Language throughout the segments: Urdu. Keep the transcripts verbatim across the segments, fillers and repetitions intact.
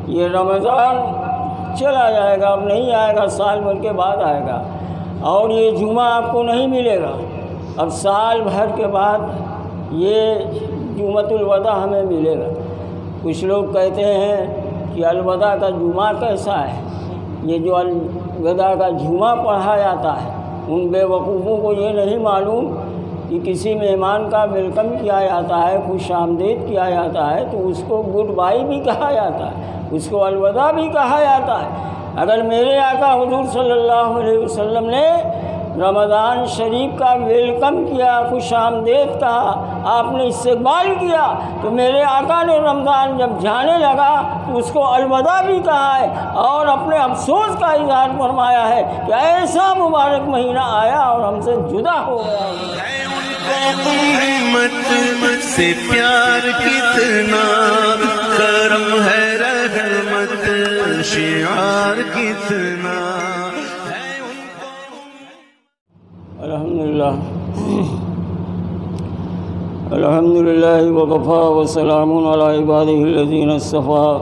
یہ رمضان چلا جائے گا، اب نہیں آئے گا، سال بھر کے بعد آئے گا، اور یہ جمعہ آپ کو نہیں ملے گا، اب سال بھر کے بعد یہ جمعۃ الوداع ہمیں ملے گا۔ کچھ لوگ کہتے ہیں کہ الوداع کا جمعہ کیسا ہے؟ یہ جو الوداع کا جمعہ پڑھا جاتا ہے، ان بے وقوفوں کو یہ نہیں معلوم کہ کسی مہمان کا ویلکم کیا جاتا ہے، خوش آمدید کیا جاتا ہے تو اس کو گڈ بائی بھی کہا جاتا ہے، اس کو الوداع بھی کہا جاتا ہے۔ اگر میرے آقا حضور صلی اللہ علیہ وسلم نے رمضان شریف کا ویلکم کیا، خوش آمدید کہا، آپ نے استقبال کیا، تو میرے آقا نے رمضان جب جانے لگا تو اس کو الوداع بھی کہا ہے، اور اپنے افسوس کا اظہار فرمایا ہے کہ ایسا مبارک مہینہ آیا اور ہم سے جدا ہو گیا۔ امت سے پیار کتنا، کرم ہے رحمت شعار کتنا۔ الحمدللہ الحمدللہ وکفا وسلام علی عبادہ الذین اصطفیٰ،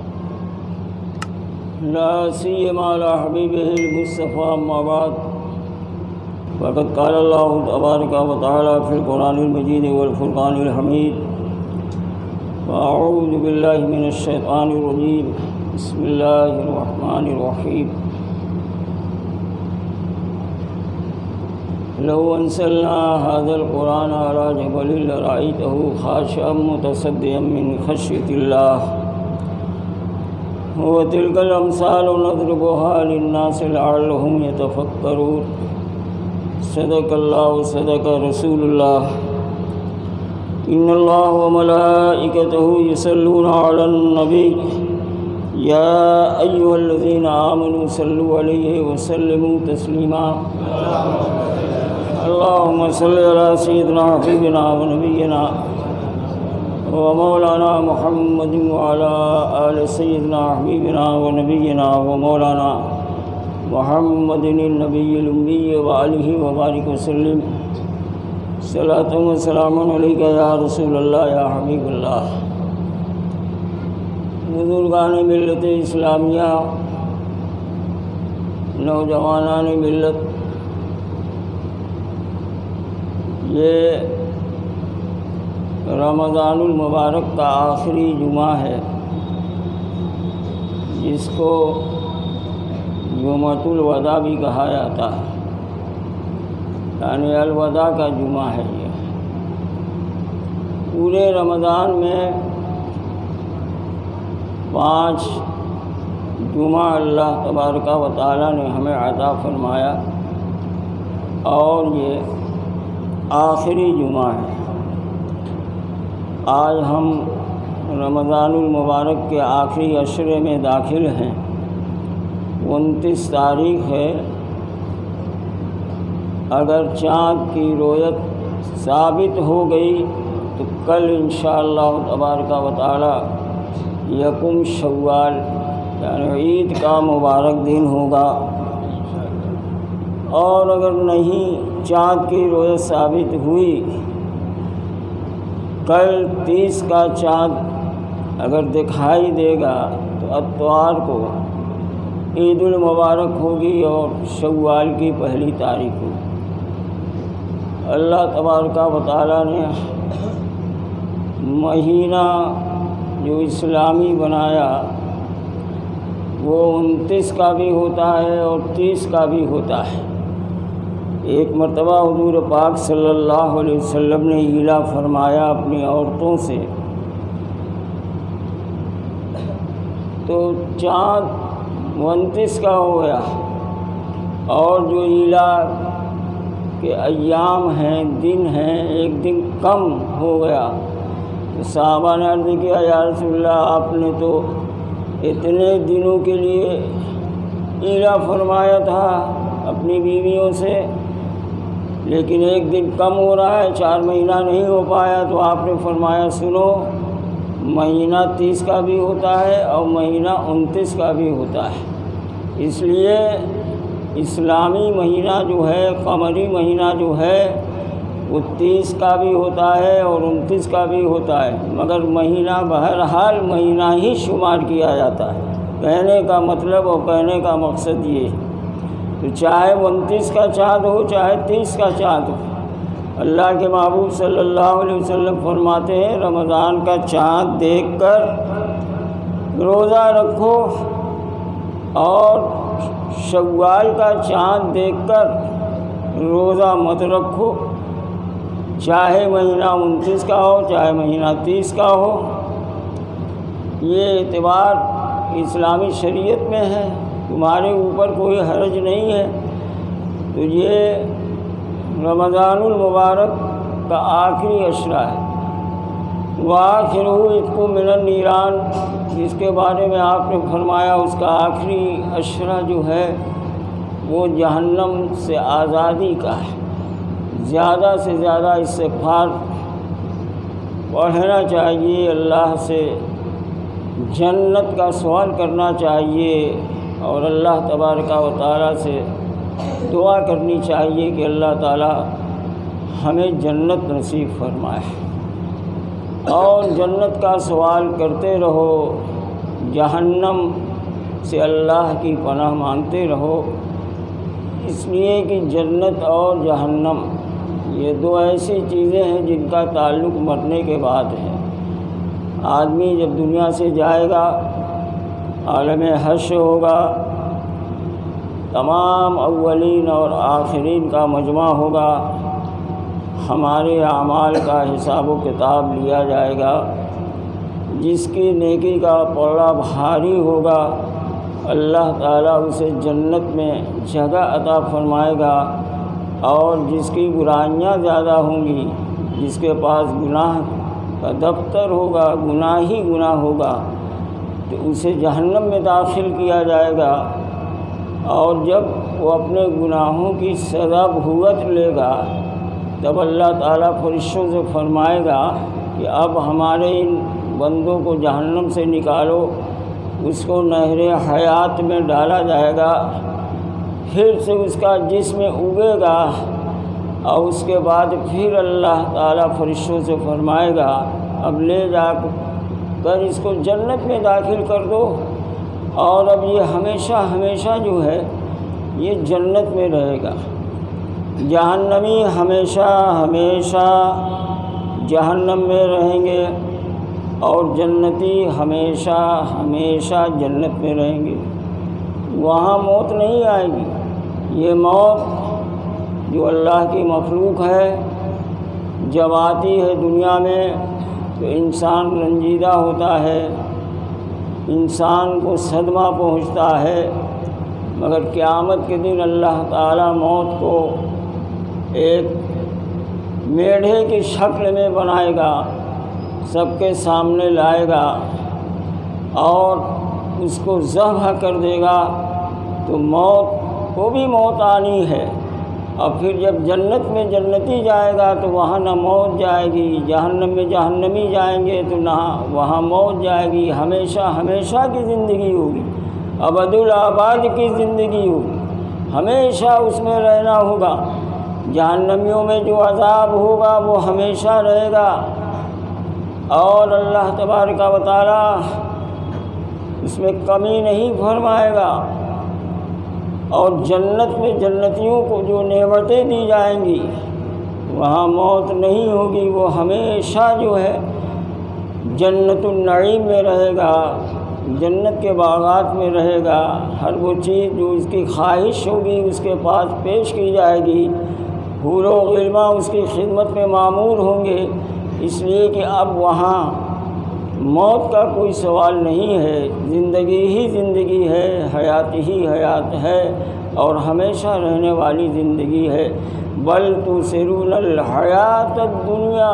لا سیما علی حبیبہ المصطفیٰ، اما بعد، فقد قال اللہ تبارک و تعالی فی القرآن المجید والفرقان الحمید، فاعوذ باللہ من الشیطان الرجیم، بسم اللہ الرحمن الرحیم۔ لو انزلنا هذا القرآن على جبل لرأيته خاشعا متصدعا من خشية الله، وتلك الأمثال نضربها للناس لعلهم يتفكرون۔ صدق الله صدق رسول الله۔ إن الله وملائكته يصلون على النبي يا أيها الذين آمنوا صلوا عليه وسلموا تسليما۔ اللهم صل على سيدنا حبيبنا ونبينا ومولانا محمد وعلى آل سيدنا حبيبنا ونبينا ومولانا محمد النبي الأمي وآله وبارك وسلم۔ صلاة وسلام عليك يا رسول الله يا حبيب الله۔ بزرگان ملت اسلامیہ، نوجوانان ملت، یہ رمضان المبارک کا آخری جمعہ ہے، جس کو جمعۃ الوداع بھی کہا جاتا ہے، یعنی الوداع کا جمعہ ہے۔ یہ پورے رمضان میں پانچ جمعہ اللہ تبارک و تعالیٰ نے ہمیں عطا فرمایا، اور یہ آخری جمعہ ہے۔ آج ہم رمضان المبارک کے آخری عشرے میں داخل ہیں، انتیس تاریخ ہے۔ اگر چاند کی رویت ثابت ہو گئی تو کل انشاءاللہ تبارک و تعالی یکم شوال یعنی عید کا مبارک دن ہوگا، اور اگر نہیں چاند کی رویت ثابت ہوئی، کل تیس کا چاند اگر دکھائی دے گا تو اتوار کو عید المبارک ہوگی اور شوال کی پہلی تاریخ ہوگی۔ اللہ تبارک و تعالیٰ نے مہینہ جو اسلامی بنایا وہ انتیس کا بھی ہوتا ہے اور تیس کا بھی ہوتا ہے۔ ایک مرتبہ حضور پاک صلی اللہ علیہ وسلم نے ایلا فرمایا اپنی عورتوں سے، تو چاند انتیس کا ہو گیا، اور جو ایلا کے ایام ہیں، دن ہیں، ایک دن کم ہو گیا۔ تو صحابہ نے عرض کیا، یا رسول اللہ، آپ نے تو اتنے دنوں کے لیے ایلا فرمایا تھا اپنی بیویوں سے، لیکن ایک دن کم ہو رہا ہے، چار مہینہ نہیں ہو پایا، تو آپ نے فرمایا سنو، مہینہ تیس کا بھی ہوتا ہے اور مہینہ انتیس کا بھی ہوتا ہے۔ اس لیے اسلامی مہینہ جو ہے، قمری مہینہ جو ہے، وہ تیس کا بھی ہوتا ہے اور انتیس کا بھی ہوتا ہے، مگر مہینہ بہرحال مہینہ ہی شمار کیا جاتا ہے۔ کہنے کا مطلب اور کہنے کا مقصد یہ ہے، تو چاہے انتیس کا چاند ہو چاہے تیس کا چاند ہو، اللہ کے محبوب صلی اللہ علیہ وسلم فرماتے ہیں رمضان کا چاند دیکھ کر روزہ رکھو اور شوال کا چاند دیکھ کر روزہ مت رکھو، چاہے مہینہ انتیس کا ہو چاہے مہینہ تیس کا ہو۔ یہ اعتبار اسلامی شریعت میں ہے، تمہارے اوپر کوئی حرج نہیں ہے۔ تو یہ رمضان المبارک کا آخری عشرہ ہے، وآخرہ عتق من النیران، جس کے بارے میں آپ نے فرمایا اس کا آخری عشرہ جو ہے وہ جہنم سے آزادی کا ہے۔ زیادہ سے زیادہ استغفار پڑھنا چاہیے، اللہ سے جنت کا سوال کرنا چاہیے اور اللہ تبارک و تعالیٰ سے دعا کرنی چاہیے کہ اللہ تعالیٰ ہمیں جنت نصیب فرمائے، اور جنت کا سوال کرتے رہو، جہنم سے اللہ کی پناہ مانگتے رہو، اس لیے کہ جنت اور جہنم یہ دو ایسی چیزیں ہیں جن کا تعلق مرنے کے بعد ہے۔ آدمی جب دنیا سے جائے گا، عالم حشر ہوگا، تمام اولین اور آخرین کا مجمع ہوگا، ہمارے اعمال کا حساب و کتاب لیا جائے گا، جس کی نیکی کا پلڑا بھاری ہوگا اللہ تعالیٰ اسے جنت میں جگہ عطا فرمائے گا، اور جس کی برائیاں زیادہ ہوں گی، جس کے پاس گناہ کا دفتر ہوگا، گناہ ہی گناہ ہوگا، تو اسے جہنم میں داخل کیا جائے گا، اور جب وہ اپنے گناہوں کی سزا بھگت لے گا تب اللہ تعالیٰ فرشتوں سے فرمائے گا کہ اب ہمارے ان بندوں کو جہنم سے نکالو، اس کو نہر حیات میں ڈالا جائے گا، پھر سے اس کا جسم اگے گا، اور اس کے بعد پھر اللہ تعالیٰ فرشتوں سے فرمائے گا اب لے جا کر اس کو جنت میں داخل کر دو، اور اب یہ ہمیشہ ہمیشہ جو ہے یہ جنت میں رہے گا۔ جہنمی ہمیشہ ہمیشہ جہنم میں رہیں گے، اور جنتی ہمیشہ ہمیشہ جنت میں رہیں گے۔ وہاں موت نہیں آئے گی۔ یہ موت جو اللہ کی مخلوق ہے جب آتی ہے دنیا میں تو انسان رنجیدہ ہوتا ہے، انسان کو صدمہ پہنچتا ہے، مگر قیامت کے دن اللہ تعالیٰ موت کو ایک میڑھے کی شکل میں بنائے گا، سب کے سامنے لائے گا اور اس کو ذبح کر دے گا، تو موت کو بھی موت آنی ہے۔ اور پھر جب جنت میں جنتی جائے گا تو وہاں نہ موت جائے گی، جہنم میں جہنمی جائیں گے تو نہ وہاں موت جائے گی، ہمیشہ ہمیشہ کی زندگی ہوگی، ابد الآباد کی زندگی ہوگی، ہمیشہ اس میں رہنا ہوگا۔ جہنمیوں میں جو عذاب ہوگا وہ ہمیشہ رہے گا، اور اللہ تبارک و تعالیٰ اس میں کمی نہیں فرمائے گا۔ اور جنت میں جنتیوں کو جو نعمتیں دی جائیں گی وہاں موت نہیں ہوگی، وہ ہمیشہ جو ہے جنت النعیم میں رہے گا، جنت کے باغات میں رہے گا، ہر وہ چیز جو اس کی خواہش ہوگی اس کے پاس پیش کی جائے گی، حور و غلماں اس کی خدمت میں معمور ہوں گے، اس لیے کہ اب وہاں موت کا کوئی سوال نہیں ہے، زندگی ہی زندگی ہے، حیات ہی حیات ہے، اور ہمیشہ رہنے والی زندگی ہے۔ بل تؤثرون الحیات الدنیا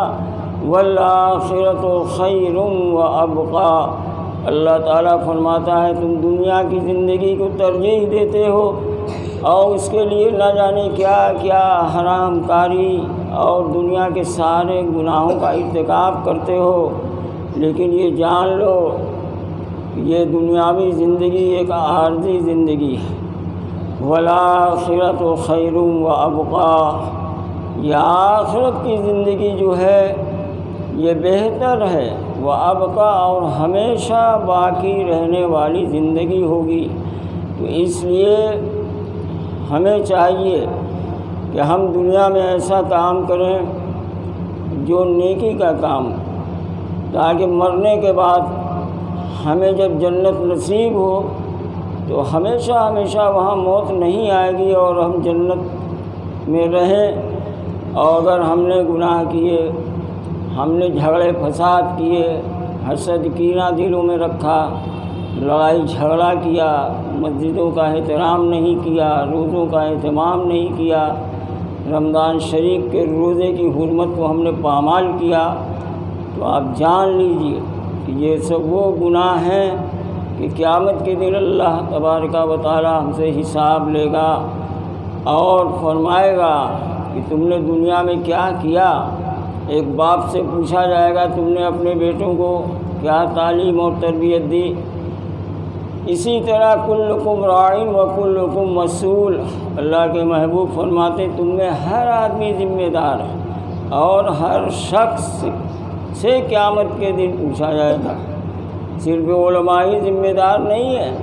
والآخرۃ خیر وابقیٰ، اللہ تعالیٰ فرماتا ہے تم دنیا کی زندگی کو ترجیح دیتے ہو اور اس کے لیے نہ جانے کیا کیا حرام کاری اور دنیا کے سارے گناہوں کا ارتکاب کرتے ہو، لیکن یہ جان لو یہ دنیاوی زندگی ایک عارضی زندگی ہے۔ وَالْآخِرَةُ خَيْرٌ وَأَبْقَىٰ، یہ آخرت کی زندگی جو ہے یہ بہتر ہے، وہ ابقا اور ہمیشہ باقی رہنے والی زندگی ہوگی۔ تو اس لیے ہمیں چاہیے کہ ہم دنیا میں ایسا کام کریں جو نیکی کا کام، تاکہ مرنے کے بعد ہمیں جب جنت نصیب ہو تو ہمیشہ ہمیشہ وہاں موت نہیں آئے گی اور ہم جنت میں رہیں۔ اور اگر ہم نے گناہ کیے، ہم نے جھگڑے فساد کیے، حسد کینہ دلوں میں رکھا، لڑائی جھگڑا کیا، مسجدوں کا احترام نہیں کیا، روزوں کا اہتمام نہیں کیا، رمضان شریف کے روزے کی حرمت کو ہم نے پامال کیا، تو آپ جان لیجئے کہ یہ سب وہ گناہ ہیں کہ قیامت کے دن اللہ تبارک و تعالی ہم سے حساب لے گا اور فرمائے گا کہ تم نے دنیا میں کیا کیا۔ ایک باپ سے پوچھا جائے گا تم نے اپنے بیٹوں کو کیا تعلیم اور تربیت دی۔ اسی طرح کلکم راعٍ و کلکم مسئول، اللہ کے محبوب فرماتے تم میں ہر آدمی ذمہ دار ہے اور ہر شخص سے قیامت کے دن پوچھا جائے گا۔ صرف علماء ہی ذمہ دار نہیں ہے،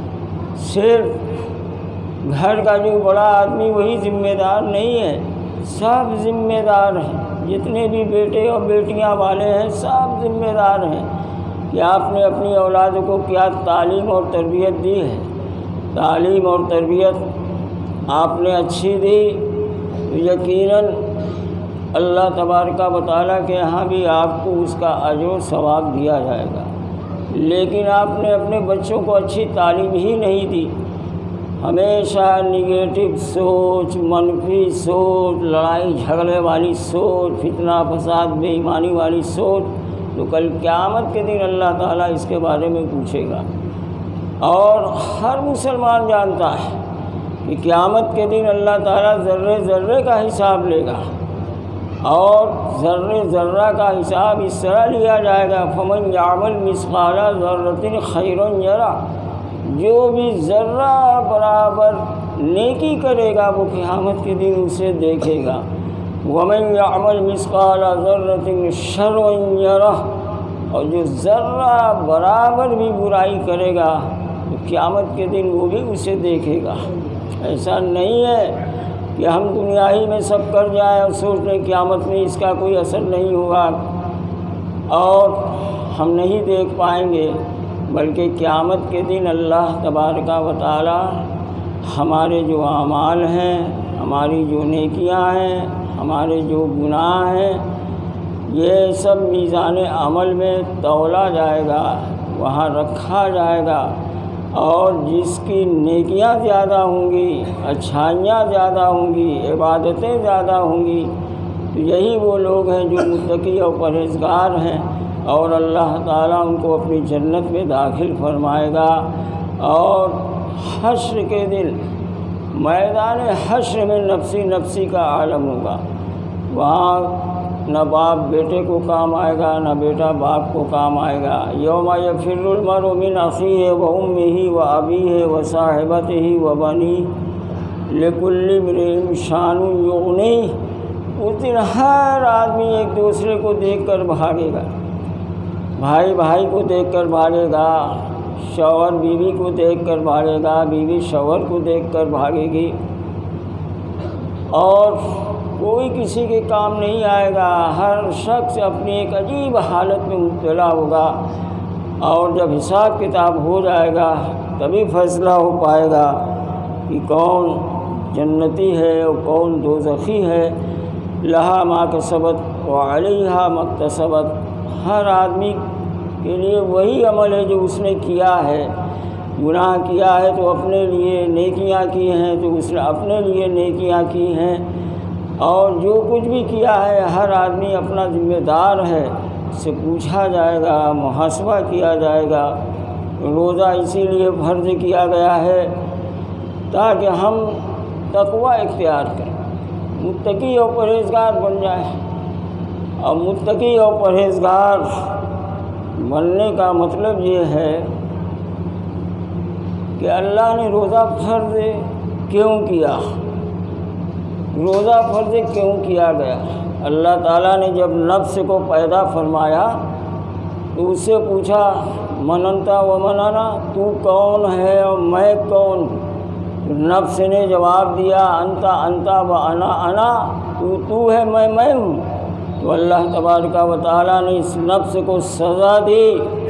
صرف گھر کا جو بڑا آدمی وہی ذمہ دار نہیں ہے، سب ذمہ دار ہیں، جتنے بھی بیٹے اور بیٹیاں والے ہیں سب ذمہ دار ہیں کہ آپ نے اپنی اولاد کو کیا تعلیم اور تربیت دی ہے۔ تعلیم اور تربیت آپ نے اچھی دی تو یقیناً اللہ تبارک و تعالیٰ کے یہاں بھی آپ کو اس کا اجر و ثواب دیا جائے گا۔ لیکن آپ نے اپنے بچوں کو اچھی تعلیم ہی نہیں دی، ہمیشہ نگیٹو سوچ، منفی سوچ، لڑائی جھگڑے والی سوچ، فتنہ فساد بے ایمانی والی سوچ، تو کل قیامت کے دن اللہ تعالیٰ اس کے بارے میں پوچھے گا۔ اور ہر مسلمان جانتا ہے کہ قیامت کے دن اللہ تعالیٰ ذرے ذرے کا حساب لے گا، اور ذرے ذرہ کا حساب اس طرح لیا جائے گا فمن یعمل مثقال ذرۃ خیرا یرہ، جو بھی ذرہ برابر نیکی کرے گا وہ قیامت کے دن اسے دیکھے گا، ومن یعمل مثقال ذرۃ شرا یرہ، اور جو ذرہ برابر بھی برائی کرے گا تو قیامت کے دن وہ بھی اسے دیکھے گا۔ ایسا نہیں ہے کہ ہم دنیا ہی میں سب کر جائیں اور سوچ لیں قیامت میں اس کا کوئی اثر نہیں ہوگا اور ہم نہیں دیکھ پائیں گے، بلکہ قیامت کے دن اللہ تبارک و تعالی ہمارے جو اعمال ہیں، ہماری جو نیکیاں ہیں، ہمارے جو گناہ ہیں، یہ سب میزان عمل میں تولا جائے گا، وہاں رکھا جائے گا، اور جس کی نیکیاں زیادہ ہوں گی، اچھائیاں زیادہ ہوں گی، عبادتیں زیادہ ہوں گی، تو یہی وہ لوگ ہیں جو متقی اور پرہیزگار ہیں، اور اللہ تعالیٰ ان کو اپنی جنت میں داخل فرمائے گا۔ اور حشر کے دن میدان حشر میں نفسی نفسی کا عالم ہوگا، وہاں نہ باپ بیٹے کو کام آئے گا، نہ بیٹا باپ کو کام آئے گا۔ یوم یفر المرء من اخیہ و امہ و ابیہ و صاحبتہ و بنیہ لکل امرئ شأن یغنیہ، اس دن ہر آدمی ایک دوسرے کو دیکھ کر بھاگے گا، بھائی بھائی کو دیکھ کر بھاگے گا، شوہر بیوی کو دیکھ کر بھاگے گا، بیوی شوہر کو دیکھ کر بھاگے گی، اور کوئی کسی کے کام نہیں آئے گا، ہر شخص اپنی ایک عجیب حالت میں مبتلا ہوگا، اور جب حساب کتاب ہو جائے گا تبھی فیصلہ ہو پائے گا کہ کون جنتی ہے اور کون دوزخی ہے۔ لہا ما کسبت وعلیہا ما اکتسبت، ہر آدمی کے لیے وہی عمل ہے جو اس نے کیا ہے، گناہ کیا ہے تو اپنے لیے، نیکیاں کی ہیں تو اس نے اپنے لیے نیکیاں کی ہیں، اور جو کچھ بھی کیا ہے ہر آدمی اپنا ذمہ دار ہے، اس سے پوچھا جائے گا، محاسبہ کیا جائے گا۔ روزہ اسی لیے فرض کیا گیا ہے تاکہ ہم تقوی اختیار کریں، متقی اور پرہیزگار بن جائیں، اور متقی اور پرہیزگار بننے کا مطلب یہ ہے کہ اللہ نے روزہ فرض کیوں کیا، روزہ فرض کیوں کیا گیا؟ اللہ تعالیٰ نے جب نفس کو پیدا فرمایا تو اس سے پوچھا من انتا و من انا، تو کون ہے اور میں کون ہوں؟ نفس نے جواب دیا انتا انتا و انا انا، تو تو ہے میں میں ہوں۔ تو اللہ تبارک و تعالیٰ نے اس نفس کو سزا دی،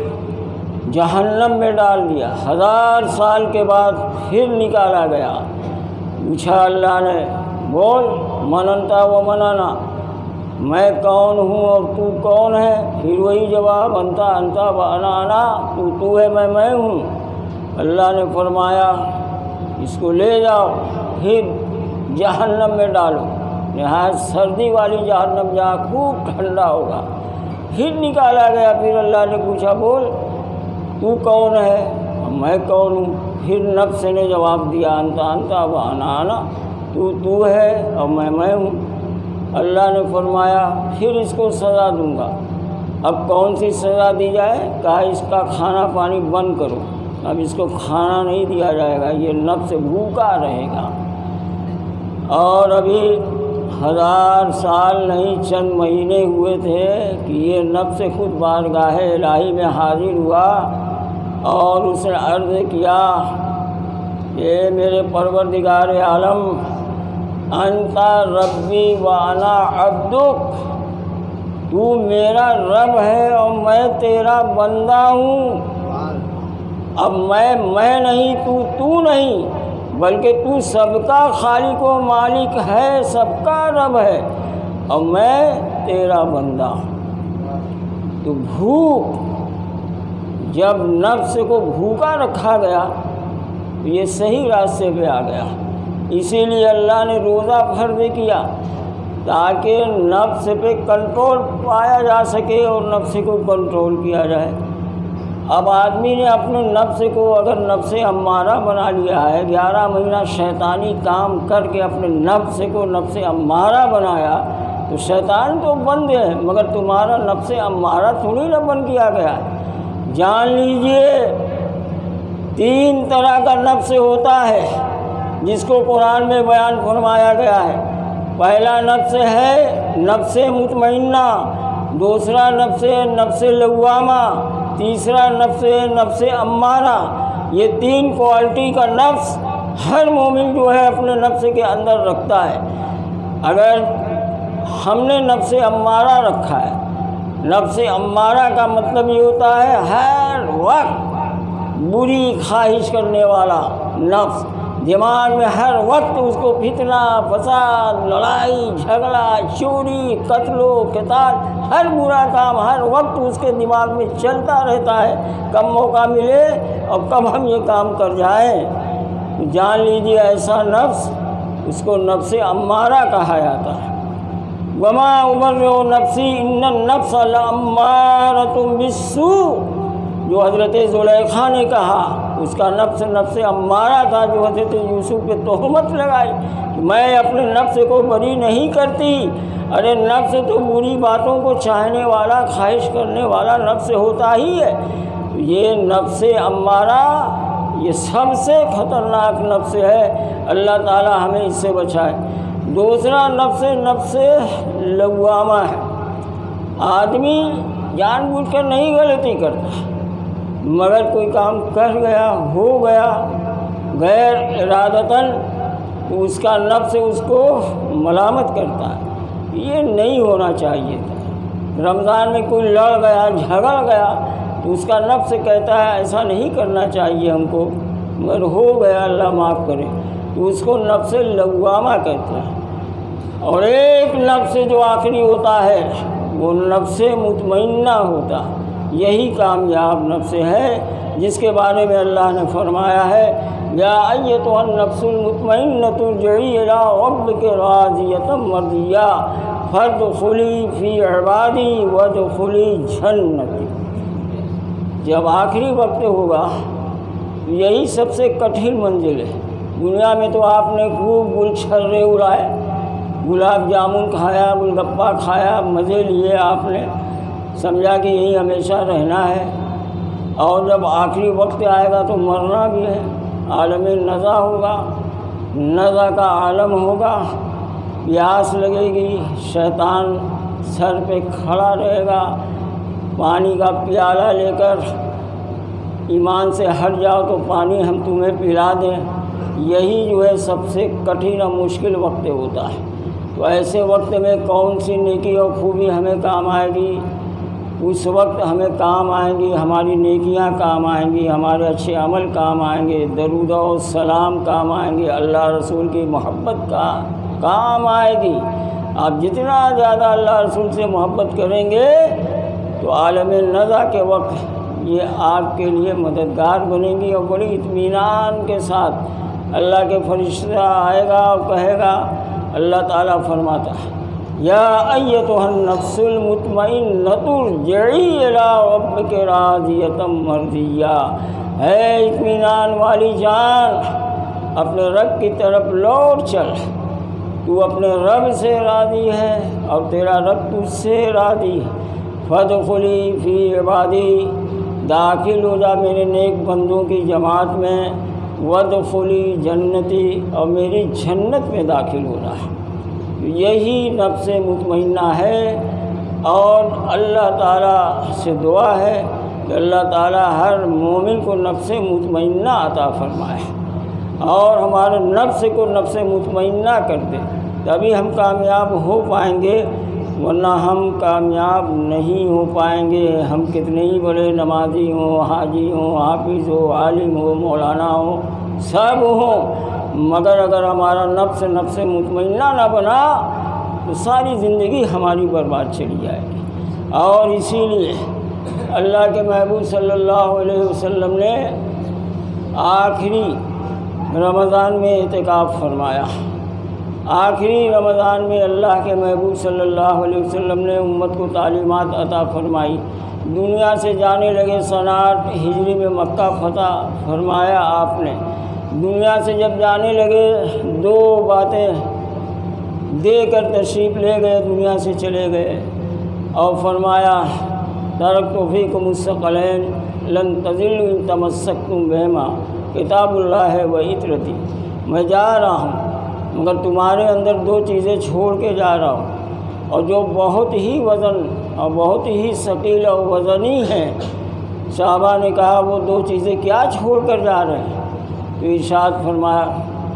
جہنم میں ڈال دیا، ہزار سال کے بعد پھر نکالا گیا۔ پوچھا اللہ نے بول من انتا و من انا، میں کون ہوں اور تو کون ہے؟ پھر وہی جواب انتا انتا و انا انا، تو تو ہے میں میں ہوں۔ اللہ نے فرمایا اس کو لے جاؤ، پھر جہنم میں ڈالو، نہایت سردی والی جہنم جہاں خوب ٹھنڈا ہوگا۔ پھر نکالا گیا، پھر اللہ نے پوچھا بول تو کون ہے؟ میں کون ہوں؟ پھر نفس نے جواب دیا انتا انتا و انا انا، تو تو ہے اور میں میں ہوں۔ اللہ نے فرمایا پھر اس کو سزا دوں گا۔ اب کون سی سزا دی جائے؟ کہا اس کا کھانا پانی بند کرو، اب اس کو کھانا نہیں دیا جائے گا، یہ نفس بھوکا رہے گا۔ اور ابھی ہزار سال نہیں چند مہینے ہوئے تھے کہ یہ نفس خود بارگاہ الہی میں حاضر ہوا اور اس نے عرض کیا کہ میرے پروردگار عالم انت ربی و انا عبدک، تو میرا رب ہے اور میں تیرا بندہ ہوں۔ اب میں میں نہیں، تو تو نہیں، بلکہ تو سب کا خالق و مالک ہے، سب کا رب ہے اور میں تیرا بندہ ہوں۔ تو بھوک، جب نفس کو بھوکا رکھا گیا تو یہ صحیح راستے پہ آ گیا۔ اسی لیے اللہ نے روزہ فرض کیا تاکہ نفس پہ کنٹرول پایا جا سکے اور نفس کو کنٹرول کیا جائے۔ اب آدمی نے اپنے نفس کو اگر نفس امارہ بنا لیا ہے، گیارہ مہینہ شیطانی کام کر کے اپنے نفس کو نفس امارہ بنایا، تو شیطان تو بند ہے مگر تمہارا نفس امارہ تھوڑی نہ بن کیا گیا ہے۔ جان لیجئے تین طرح کا نفس ہوتا ہے جس کو قرآن میں بیان فرمایا گیا ہے۔ پہلا نفس ہے نفس مطمئنہ، دوسرا نفس نفس لوامہ، تیسرا نفس نفس امارہ۔ یہ تین کوالٹی کا نفس ہر مومن جو ہے اپنے نفس کے اندر رکھتا ہے۔ اگر ہم نے نفس امارہ رکھا ہے، نفس امارہ کا مطلب یہ ہوتا ہے ہر وقت بری خواہش کرنے والا نفس، دماغ میں ہر وقت اس کو فتنہ، فساد، لڑائی جھگڑا، چوری، قتل و قتال، ہر برا کام ہر وقت اس کے دماغ میں چلتا رہتا ہے، کب موقع ملے اور کب ہم یہ کام کر جائیں۔ جان لیجیے ایسا نفس، اس کو نفس امارہ کہا جاتا ہے۔ وما ابرئ نفسی ان النفس لامارۃ بالسوء، جو حضرت زلیخا نے کہا اس کا نفس نفس امارہ تھا، جو حضرت یوسف پہ تہمت لگائی کہ میں اپنے نفس کو بری نہیں کرتی۔ ارے نفس تو بری باتوں کو چاہنے والا، خواہش کرنے والا نفس ہوتا ہی ہے۔ یہ نفس امارہ یہ سب سے خطرناک نفس ہے، اللہ تعالی ہمیں اس سے بچائے۔ دوسرا نفس نفس لوامہ ہے۔ آدمی جان بوجھ کر نہیں غلطی کرتا مگر کوئی کام کر گیا، ہو گیا غیر ارادتاً، تو اس کا نفس اس کو ملامت کرتا ہے۔ یہ نہیں ہونا چاہیے تھا۔ رمضان میں کوئی لڑ گیا، جھگڑ گیا تو اس کا نفس کہتا ہے ایسا نہیں کرنا چاہیے ہم کو، مگر ہو گیا اللہ معاف کرے، تو اس کو نفس لوامہ کہتے ہیں۔ اور ایک نفس جو آخری ہوتا ہے وہ نفس مطمئنہ ہوتا، یہی کامیاب نفس ہے جس کے بارے میں اللہ نے فرمایا ہے یا ایتھا النفس المطمئنۃ ارجعی الی ربک راضیۃ مرضیہ فادخلی فی عبادی وادخلی جنتی۔ جب آخری وقت ہوگا یہی سب سے کٹھن منزل ہے۔ دنیا میں تو آپ نے خوب گل چھرے اڑائے، گلاب جامن کھایا، گل گپا کھایا، مزے لیے، آپ نے سمجھا کہ یہی ہمیشہ رہنا ہے، اور جب آخری وقت آئے گا تو مرنا بھی ہے۔ عالم نزا ہوگا، نزا کا عالم ہوگا، پیاس لگے گی، شیطان سر پہ کھڑا رہے گا، پانی کا پیالہ لے کر ایمان سے ہٹ جاؤ تو پانی ہم تمہیں پلا دیں، یہی جو ہے سب سے کٹھن اور مشکل وقت ہوتا ہے۔ تو ایسے وقت میں کون سی نیکی اور خوبی ہمیں کام آئے گی؟ اس وقت ہمیں کام آئیں گی ہماری نیکیاں، کام آئیں گی ہمارے اچھے عمل، کام آئیں گے درود و سلام، کام آئیں گے اللہ رسول کی محبت کا کام آئے گی۔ آپ جتنا زیادہ اللہ رسول سے محبت کریں گے تو عالم نزع کے وقت یہ آپ کے لیے مددگار بنیں گی، اور بڑی اطمینان کے ساتھ اللہ کے فرشتہ آئے گا اور کہے گا، اللہ تعالیٰ فرماتا ہے یا ایتھا النفس المطمئنۃ ارجعی الی ربک راضیۃ مرضیہ، اے اطمینان والی جان اپنے رب کی طرف لوٹ چل، تو اپنے رب سے راضی ہے اور تیرا رب تجھ سے راضی ہے، فادخلی فی عبادی، داخل ہو جا میرے نیک بندوں کی جماعت میں، وادخلی جنتی، اور میری جنت میں داخل ہو جا۔ یہی نفس مطمئنہ ہے، اور اللہ تعالیٰ سے دعا ہے کہ اللہ تعالیٰ ہر مومن کو نفس مطمئنہ عطا فرمائے اور ہمارے نفس کو نفس مطمئنہ کر دے، تبھی ہم کامیاب ہو پائیں گے، ورنہ ہم کامیاب نہیں ہو پائیں گے۔ ہم کتنے ہی بڑے نمازی ہوں، حاجی ہوں، حافظ ہو، عالم ہو، مولانا ہو، سب ہوں، مگر اگر ہمارا نفس نفس مطمئنہ نہ بنا تو ساری زندگی ہماری برباد چلی جائے گی۔ اور اسی لیے اللہ کے محبوب صلی اللہ علیہ وسلم نے آخری رمضان میں اعتکاف فرمایا۔ آخری رمضان میں اللہ کے محبوب صلی اللہ علیہ وسلم نے امت کو تعلیمات عطا فرمائی، دنیا سے جانے لگے، سنہ آٹھ ہجری میں مکہ فتح فرمایا آپ نے، دنیا سے جب جانے لگے دو باتیں دے کر تشریف لے گئے، دنیا سے چلے گئے، اور فرمایا ترکت فیکم الثقلین لن تضلوا ان تمسکتم بہما، کتاب اللہ و عطرتی، میں جا رہا ہوں مگر تمہارے اندر دو چیزیں چھوڑ کے جا رہا ہوں، اور جو بہت ہی وزن اور بہت ہی ثقیل اور وزنی ہیں۔ صحابہ نے کہا وہ دو چیزیں کیا چھوڑ کر جا رہے ہیں؟ تو ارشاد فرمایا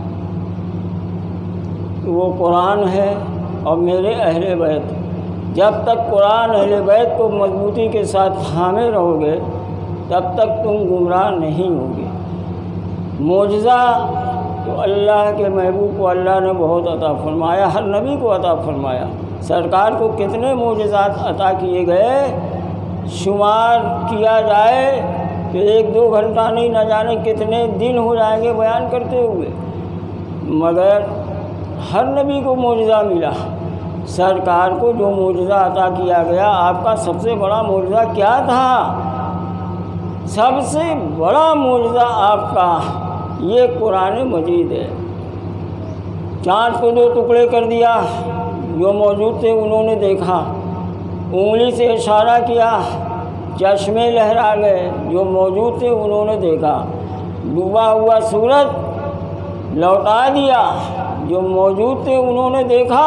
کہ وہ قرآن ہے اور میرے اہل بیت، جب تک قرآن اہل بیت کو مضبوطی کے ساتھ تھامے رہو گے تب تک تم گمراہ نہیں ہوگے۔ معجزہ تو اللہ کے محبوب کو اللہ نے بہت عطا فرمایا، ہر نبی کو عطا فرمایا، سرکار کو کتنے معجزات عطا کیے گئے، شمار کیا جائے تو ایک دو گھنٹہ نہیں، نہ جانے کتنے دن ہو جائیں گے بیان کرتے ہوئے، مگر ہر نبی کو معجزہ ملا۔ سرکار کو جو معجزہ عطا کیا گیا، آپ کا سب سے بڑا معجزہ کیا تھا؟ سب سے بڑا معجزہ آپ کا یہ قرآن مجید ہے۔ چاند کو دو ٹکڑے کر دیا، جو موجود تھے انہوں نے دیکھا، انگلی سے اشارہ کیا، چشمے لہرا گئے، جو موجود تھے انہوں نے دیکھا، ڈوبا ہوا سورج لوٹا دیا، جو موجود تھے انہوں نے دیکھا،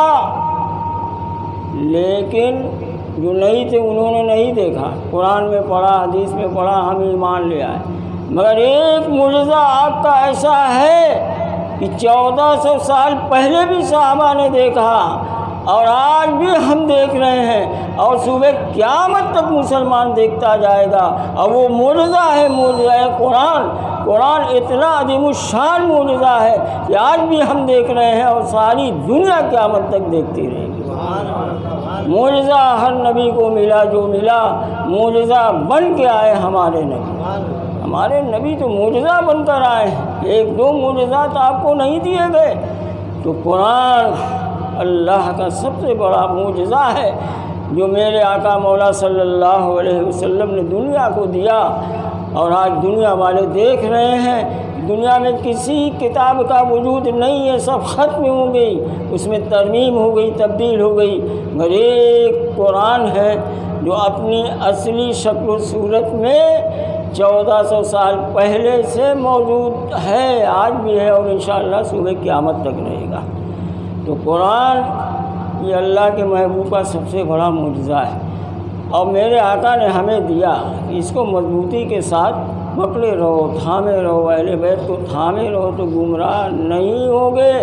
لیکن جو نہیں تھے انہوں نے نہیں دیکھا۔ قرآن میں پڑھا، حدیث میں پڑھا، ہم ایمان لے آئے، مگر ایک معجزہ آپ کا ایسا ہے کہ چودہ سو سال پہلے بھی صحابہ نے دیکھا اور آج بھی ہم دیکھ رہے ہیں، اور صبح قیامت تک مسلمان دیکھتا جائے گا، اور وہ معجزہ ہے، معجزہ ہے قرآن۔ قرآن اتنا عظیم الشان معجزہ ہے کہ آج بھی ہم دیکھ رہے ہیں اور ساری دنیا قیامت تک دیکھتی رہے گی۔ معجزہ ہر نبی کو ملا، جو ملا معجزہ بن کے آئے ہمارے نبی۔ ہمارے نبی تو معجزہ بن کر آئے ہیں، ایک دو معجزات آپ کو نہیں دیے گئے۔ تو قرآن اللہ کا سب سے بڑا معجزہ ہے، جو میرے آقا مولا صلی اللہ علیہ وسلم نے دنیا کو دیا، اور آج دنیا والے دیکھ رہے ہیں دنیا میں کسی کتاب کا وجود نہیں ہے، سب ختم ہو گئی، اس میں ترمیم ہو گئی، تبدیل ہو گئی، مگر ایک قرآن ہے جو اپنی اصلی شکل و صورت میں چودہ سو سال پہلے سے موجود ہے، آج بھی ہے، اور انشاءاللہ صبح قیامت تک رہے گا۔ تو قرآن یہ اللہ کے محبوب کا سب سے بڑا معجزہ ہے، اور میرے آقا نے ہمیں دیا کہ اس کو مضبوطی کے ساتھ پکڑے رہو، تھامے رہو، اہل بیت کو تھامے رہو تو گمراہ نہیں ہوگے۔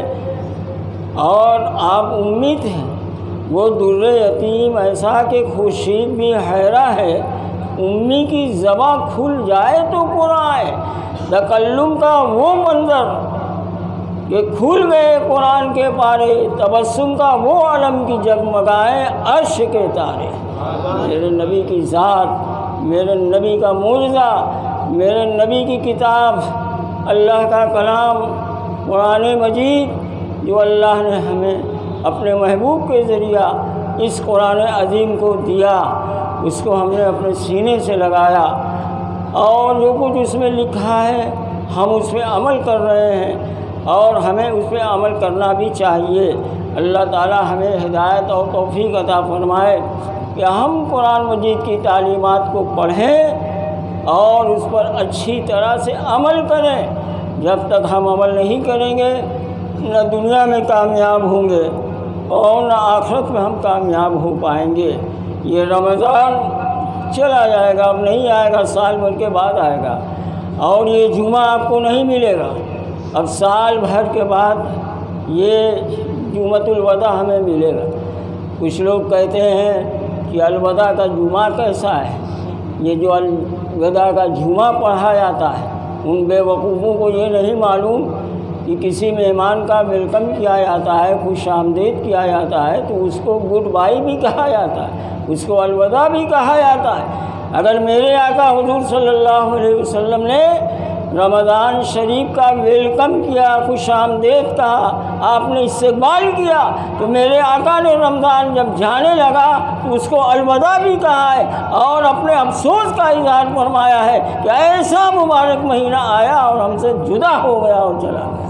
اور آپ امید ہیں، وہ در یتیم ایسا کہ خورشید بھی حیرہ ہے، امی کی زباں کھل جائے تو قرآن ہے۔ تکلم کا وہ منظر کہ کھل گئے قرآن کے پارے، تبسم کا وہ علم کی جگمگائے عرش کے تارے۔ میرے نبی کی ذات، میرے نبی کا معجزہ، میرے نبی کی کتاب، اللہ کا کلام قرآن مجید، جو اللہ نے ہمیں اپنے محبوب کے ذریعہ اس قرآن عظیم کو دیا، اس کو ہم نے اپنے سینے سے لگایا، اور جو کچھ اس میں لکھا ہے ہم اس پہ عمل کر رہے ہیں، اور ہمیں اس پہ عمل کرنا بھی چاہیے۔ اللہ تعالی ہمیں ہدایت اور توفیق عطا فرمائے کہ ہم قرآن مجید کی تعلیمات کو پڑھیں اور اس پر اچھی طرح سے عمل کریں۔ جب تک ہم عمل نہیں کریں گے، نہ دنیا میں کامیاب ہوں گے اور نہ آخرت میں ہم کامیاب ہو پائیں گے۔ یہ رمضان چلا جائے گا، اب نہیں آئے گا، سال بھر کے بعد آئے گا، اور یہ جمعہ آپ کو نہیں ملے گا، اب سال بھر کے بعد یہ جمعۃ الوداع ہمیں ملے گا۔ کچھ لوگ کہتے ہیں کہ الوداع کا جمعہ کیسا ہے؟ یہ جو الوداع کا جمعہ پڑھا جاتا ہے، ان بے وقوفوں کو یہ نہیں معلوم کہ کسی مہمان کا ویلکم کیا جاتا ہے، خوش آمدید کیا جاتا ہے تو اس کو گڈ بائی بھی کہا جاتا ہے، اس کو الوداع بھی کہا جاتا ہے۔ اگر میرے آقا حضور صلی اللہ علیہ وسلم نے رمضان شریف کا ویلکم کیا، خوش آمدید کہا، آپ نے استقبال کیا، تو میرے آقا نے رمضان جب جانے لگا تو اس کو الوداع بھی کہا ہے، اور اپنے افسوس کا اظہار فرمایا ہے کہ ایسا مبارک مہینہ آیا اور ہم سے جدا ہو گیا اور چلا گیا۔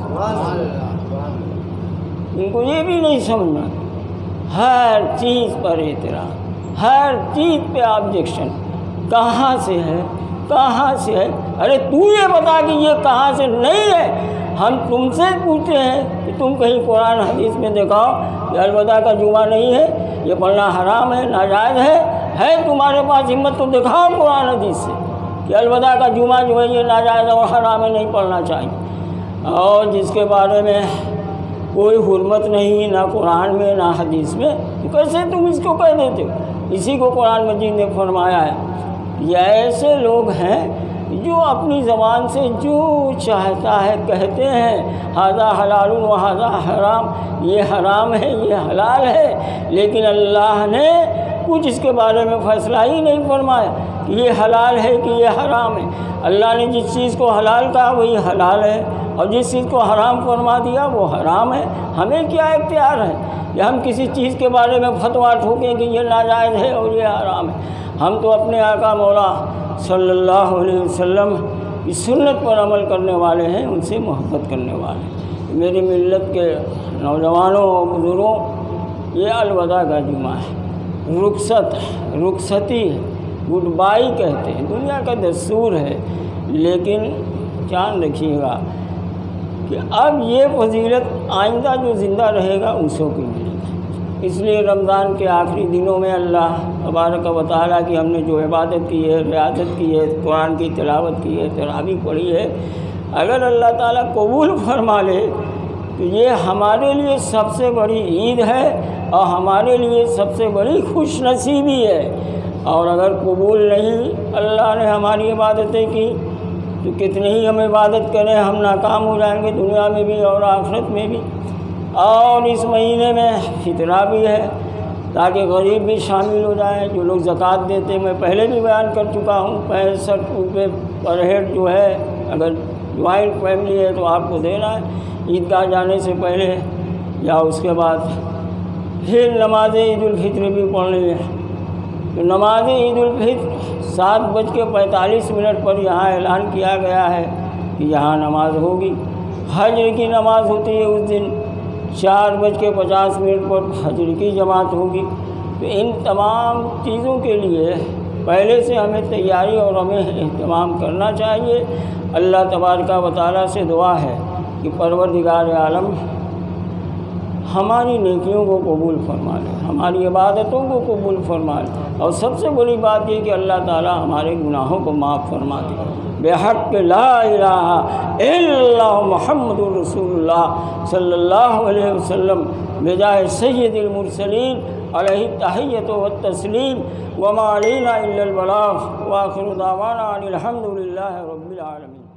ان کو یہ بھی نہیں سمجھنا، ہر چیز پر اعتراض، ہر چیز پہ آبجیکشن، کہاں سے ہے کہاں سے ہے؟ ارے تو یہ بتا کہ یہ کہاں سے نہیں ہے۔ ہم تم سے پوچھتے ہیں کہ تم کہیں قرآن حدیث میں دکھاؤ کہ الوداع کا جمعہ نہیں ہے، یہ پڑھنا حرام ہے، ناجائز ہے۔ ہے تمہارے پاس ہمت تو دکھاؤ قرآن حدیث سے کہ الوداع کا جمعہ جو ہے یہ ناجائز اور حرام ہے، نہیں پڑھنا چاہیے۔ اور جس کے بارے میں کوئی حرمت نہیں، نہ قرآن میں نہ حدیث میں، تو کیسے تم اس کو کہہ دیتے ہو؟ اسی کو قرآن مجید نے فرمایا ہے، یہ ایسے لوگ ہیں جو اپنی زبان سے جو چاہتا ہے کہتے ہیں، ھذا حلال و ھذا حرام، یہ حرام ہے یہ حلال ہے، لیکن اللہ نے کچھ اس کے بارے میں فیصلہ ہی نہیں فرمایا کہ یہ حلال ہے کہ یہ حرام ہے۔ اللہ نے جس چیز کو حلال کہا وہی حلال ہے، اور جس چیز کو حرام فرما دیا وہ حرام ہے۔ ہمیں کیا اختیار ہے کہ ہم کسی چیز کے بارے میں فتویٰ ٹھوکیں کہ یہ ناجائز ہے اور یہ حرام ہے؟ ہم تو اپنے آقا مولا صلی اللہ علیہ وسلم کی سنت پر عمل کرنے والے ہیں، ان سے محبت کرنے والے ہیں۔ میری ملت کے نوجوانوں اور بزرگوں، یہ الوداع کا جمعہ ہے، رخصت رخصتی ہے، گڈ بائی کہتے ہیں، دنیا کا دستور ہے، لیکن جان رکھیے گا کہ اب یہ فضیلت آئندہ جو زندہ رہے گا اس کو ملے گا۔ اس لیے رمضان کے آخری دنوں میں اللہ تبارک و تعالیٰ کی ہم نے جو عبادت کی ہے، ریاضت کی ہے، قرآن کی تلاوت کی ہے، تراویح پڑھی ہے، اگر اللہ تعالیٰ قبول فرما لے تو یہ ہمارے لیے سب سے بڑی عید ہے اور ہمارے لیے سب سے بڑی خوش نصیبی ہے۔ اور اگر قبول نہیں اللہ نے ہماری عبادتیں کی تو کتنی ہی ہم عبادت کریں، ہم ناکام ہو جائیں گے دنیا میں بھی اور آخرت میں بھی۔ اور اس مہینے میں فطرہ بھی ہے تاکہ غریب بھی شامل ہو جائیں، جو لوگ زکوٰۃ دیتے ہیں، میں پہلے بھی بیان کر چکا ہوں، پینسٹھ روپے پر ہیڈ جو ہے، اگر جوائنٹ فیملی ہے تو آپ کو دینا ہے عیدگاہ جانے سے پہلے یا اس کے بعد۔ پھر نماز عید الفطر بھی پڑھنی ہے، تو نماز عید الفطر سات بج کے پینتالیس منٹ پر یہاں اعلان کیا گیا ہے کہ یہاں نماز ہوگی۔ حجر کی نماز ہوتی ہے اس دن، چار بج کے پچاس منٹ پر حجر کی جماعت ہوگی۔ تو ان تمام چیزوں کے لیے پہلے سے ہمیں تیاری اور ہمیں اہتمام کرنا چاہیے۔ اللہ تبارک و تعالیٰ سے دعا ہے کہ پروردگار عالم ہماری نیکیوں کو قبول فرما لے، ہماری عبادتوں کو قبول فرما لے، اور سب سے بڑی بات یہ کہ اللہ تعالی ہمارے گناہوں کو معاف فرما دے بحق لا الہ الا اللہ محمد رسول اللہ صلی اللہ علیہ وسلم بجائے سید المرسلین علیہ التحیۃ والتسلیم وما علینا الا البلاغ وآخر دعوانا ان الحمد للہ رب العالمین۔